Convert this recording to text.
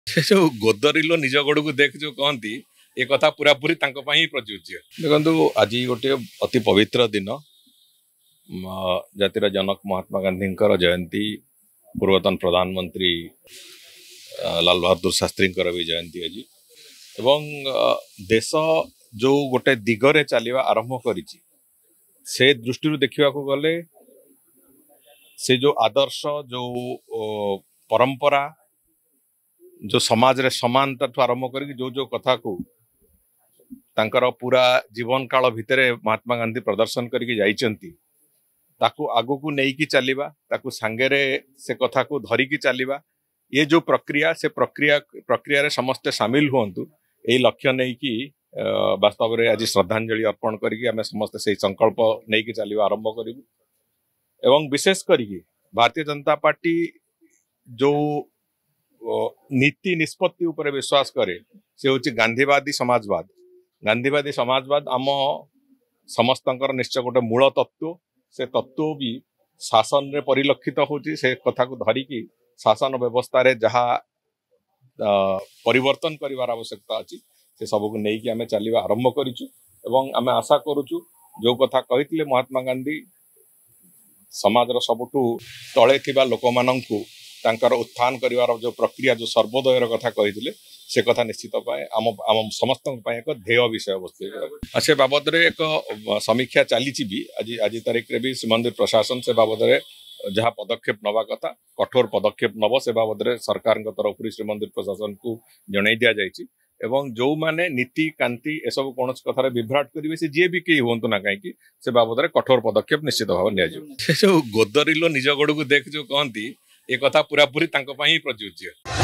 से जो गोदरिलो निज गोड़ को देख जो कहती ए कथा पूरा पूरी ही प्रযোज्य। देखो आज गोटे अति पवित्र दिन जातिर जनक महात्मा गांधी जयंती, पूर्वतन प्रधानमंत्री लाल बहादुर शास्त्री भी जयंती आज एवं देश जो गोटे दिगरे चलवा आरंभ कर से दृष्टि देखा गले से जो आदर्श जो परंपरा जो समाज रे समानता आरंभ कर जो कथा को तांकर पूरा जीवन काल भितर महात्मा गांधी प्रदर्शन करके जाइचंती ताकू आगो को नहीं चलवा ताकू सांगेरे से कथा को धरिकी चलवा ये जो प्रक्रिया से प्रक्रिया रे समस्ते सामिल हुंतु यही लक्ष्य नहीं कि वास्तव में आज श्रद्धांजलि अर्पण करके आम समस्ते से संकल्प नहीं कि चलवा आरंभ करूँ। एवं विशेष करके भारतीय जनता पार्टी जो नीति निष्पत्ति उपर विश्वास करे से हूँ गांधीवादी समाजवाद। गांधीवादी समाजवाद आम समस्तंकर निश्चय गोटे मूल तत्व से तत्व भी शासन रे परिलक्षित होची से कथा को धरिकी शासन व्यवस्था रे जहा परिवर्तन करिवार आवश्यकता अछि से सब को नहीं कि आमे चलिबा आरंभ करिछु एवं आमे आशा करूछु जो कथा कहितले महात्मा गांधी समाज रो सबटु तळे थिबा लोक माननकु तांकर उत्थान करिवार जो प्रक्रिया जो सर्वोदयर कथा कहितले से कथा निश्चित पाए आम समस्त एक ध्येय विषय वस्तु से बाबद रे एक समीक्षा चली भी आज आज तारीख रे भी श्रीमंदिर प्रशासन से बाबद रे जहाँ पदक्षेप नवा कथा कठोर पदक्षेप नब से बाबद रे सरकार तरफ श्रीमंदिर प्रशासन को जणाई दिया जायछि एवं जो माने नीति कांति ए सब कौन कथार विभ्राट करेंगे से जी भी कई हूँ ना कहीं से बाबद कठोर पदक्षेप निश्चित भाव नि जो गोदरिलो निज गोड़ को देख जो कहती ए कथा पूरा पूरी ही प्रযোज्य।